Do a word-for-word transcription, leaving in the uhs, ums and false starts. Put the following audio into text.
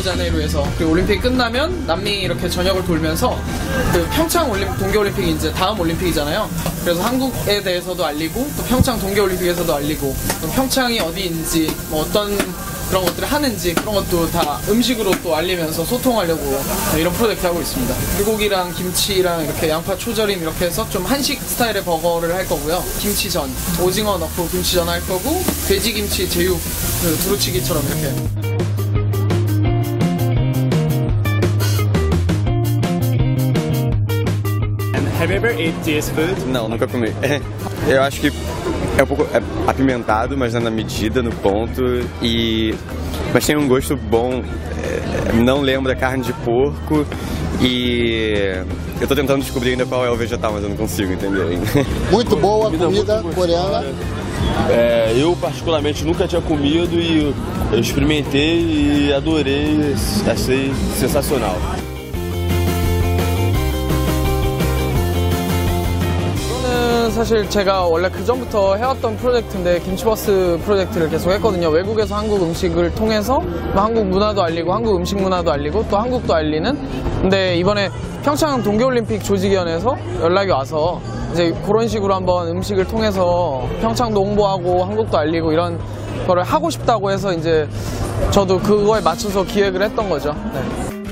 리오데자네이루에서 그리고 올림픽이 끝나면 남미 이렇게 전역을 돌면서 그 평창 올림 동계올림픽이 이제 다음 올림픽이잖아요. 그래서 한국에 대해서도 알리고 또 평창 동계올림픽에서도 알리고 또 평창이 어디인지 뭐 어떤 그런 것들을 하는지 그런 것도 다 음식으로 또 알리면서 소통하려고 이런 프로젝트 하고 있습니다. 불고기랑 김치랑 이렇게 양파 초절임 이렇게 해서 좀 한식 스타일의 버거를 할 거고요. 김치전, 오징어 넣고 김치전 할 거고 돼지김치 제육 그 두루치기처럼 이렇게. Have you ever ate this food? Não, nunca comi. Eu acho que é um pouco apimentado, mas é na medida, no ponto, e mas tem um gosto bom. Não lembra carne de porco e eu tô tentando descobrir ainda qual é o vegetal, mas eu não consigo entender ainda. Muito boa comida coreana. É, eu particularmente nunca tinha comido e eu experimentei e adorei, achei sensacional. 사실 제가 원래 그 전부터 해왔던 프로젝트인데 김치버스 프로젝트를 계속 했거든요. 외국에서 한국 음식을 통해서 한국 문화도 알리고 한국 음식 문화도 알리고 또 한국도 알리는. 근데 이번에 평창 동계올림픽 조직위원회에서 연락이 와서 이제 그런 식으로 한번 음식을 통해서 평창도 홍보하고 한국도 알리고 이런 거를 하고 싶다고 해서 이제 저도 그거에 맞춰서 기획을 했던 거죠. 네.